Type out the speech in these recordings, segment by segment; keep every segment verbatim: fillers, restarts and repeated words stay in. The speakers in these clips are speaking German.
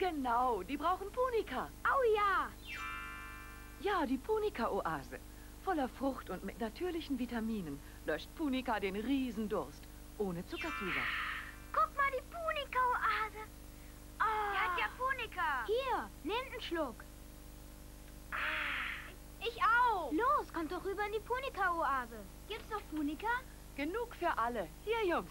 Genau, die brauchen Punika. Au ja! Ja, die Punika-Oase. Voller Frucht und mit natürlichen Vitaminen löscht Punika den Riesendurst. Ohne Zuckerzusatz. Guck mal, die Punika-Oase. Oh. Die hat ja Punika. Hier, nehmt einen Schluck. Ich auch. Los, kommt doch rüber in die Punika-Oase. Gibt's noch Punika? Genug für alle. Hier, Jungs.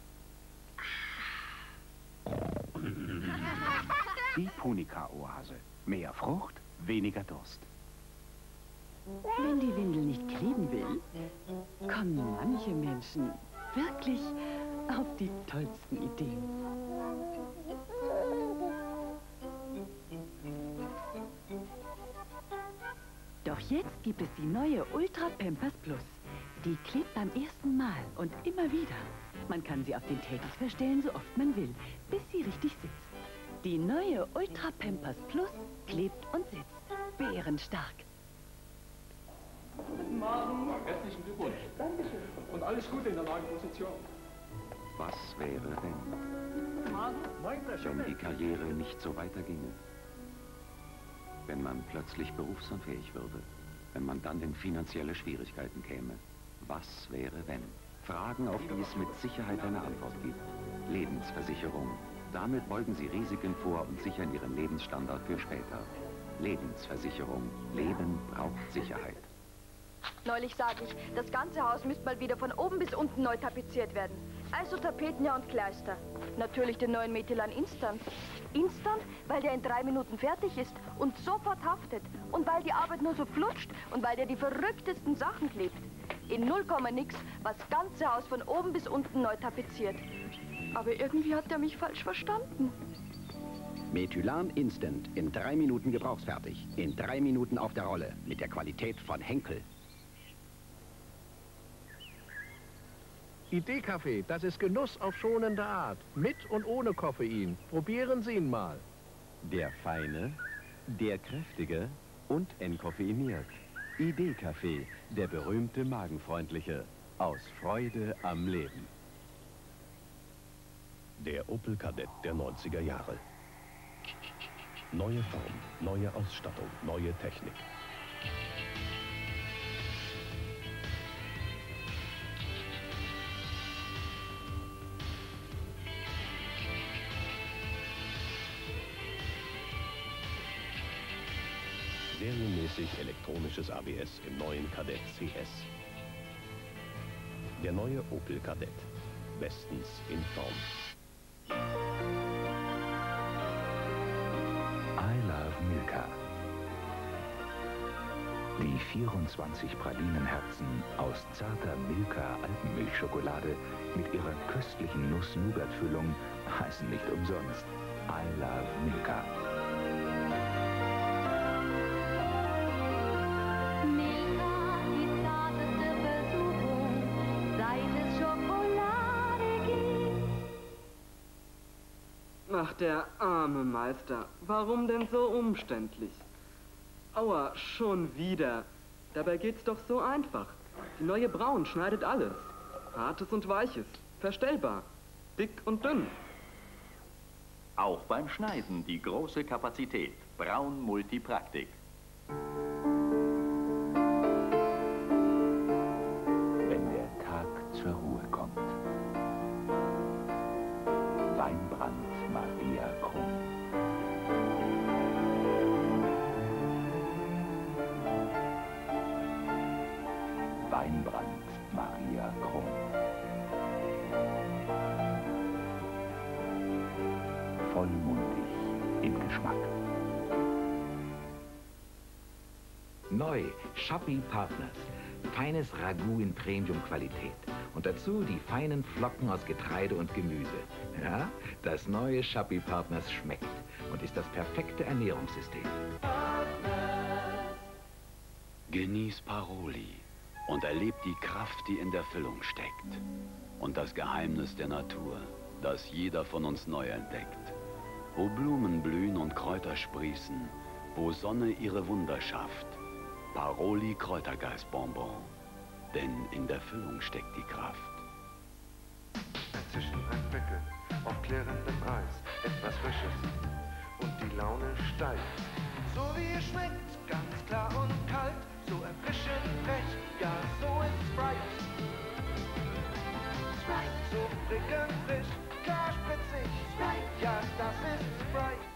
Die Punika-Oase. Mehr Frucht, weniger Durst. Wenn die Windel nicht kleben will, kommen manche Menschen wirklich auf die tollsten Ideen. Doch jetzt gibt es die neue Ultra Pampers Plus. Die klebt beim ersten Mal und immer wieder. Man kann sie auf den Teppich verstellen, so oft man will, bis sie richtig sitzt. Die neue Ultra Pampers Plus klebt und sitzt. Bärenstark. Guten Morgen. Herzlichen Glückwunsch. Dankeschön. Und alles Gute in der neuen Position. Was wäre, wenn? Morgen. Wenn die Karriere nicht so weiterginge? Wenn man plötzlich berufsunfähig würde? Wenn man dann in finanzielle Schwierigkeiten käme? Was wäre, wenn? Fragen, auf die es mit Sicherheit eine Antwort gibt. Lebensversicherung. Damit beugen Sie Risiken vor und sichern Ihren Lebensstandard für später. Lebensversicherung. Leben braucht Sicherheit. Neulich sage ich, das ganze Haus müsste mal wieder von oben bis unten neu tapeziert werden. Also Tapeten ja und Kleister. Natürlich den neuen Metelan Instant. Instant, weil der in drei Minuten fertig ist und sofort haftet. Und weil die Arbeit nur so flutscht und weil der die verrücktesten Sachen klebt. In null Komma nix war das ganze Haus von oben bis unten neu tapeziert. Aber irgendwie hat er mich falsch verstanden. Metylan Instant, in drei Minuten gebrauchsfertig. In drei Minuten auf der Rolle, mit der Qualität von Henkel. Idee-Kaffee, das ist Genuss auf schonende Art. Mit und ohne Koffein. Probieren Sie ihn mal. Der feine, der kräftige und entkoffeiniert. Idee-Kaffee, der berühmte magenfreundliche. Aus Freude am Leben. Der Opel Kadett der neunziger Jahre. Neue Form, neue Ausstattung, neue Technik. Serienmäßig elektronisches A B S im neuen Kadett C S. Der neue Opel Kadett. Bestens in Form. I love Milka. Die vierundzwanzig Pralinenherzen aus zarter Milka-Alpenmilchschokolade mit ihrer köstlichen Nuss-Nougat-Füllung heißen nicht umsonst I love Milka. Milka, die zarteste Versuchung, seit es Schokolade gibt. Ach, der arme Meister. Warum denn so umständlich? Aua, schon wieder. Dabei geht's doch so einfach. Die neue Braun schneidet alles. Hartes und Weiches. Verstellbar. Dick und dünn. Auch beim Schneiden die große Kapazität. Braun Multipraktik. Wenn der Tag zur Ruhe kommt. Weinbrand Maria Krumm. Weinbrand Maria Krumm. Vollmundig im Geschmack. Neu, Shopee Partners. Feines Ragout in Premium-Qualität. Und dazu die feinen Flocken aus Getreide und Gemüse. Ja, das neue Shopee Partners schmeckt und ist das perfekte Ernährungssystem. Genieß Paroli und erlebt die Kraft, die in der Füllung steckt. Und das Geheimnis der Natur, das jeder von uns neu entdeckt. Wo Blumen blühen und Kräuter sprießen, wo Sonne ihre Wunder schafft. Paroli Kräutergeistbonbon, denn in der Füllung steckt die Kraft. Dazwischen ein Bäckel, auf klärendem Eis, etwas Frisches und die steigt. So wie es schmeckt, ganz klar und kalt, so erfrischend frech, ja, so ist Sprite. Sprite, so prickelnd frisch, klar spritzig, Sprite, ja, das ist Sprite.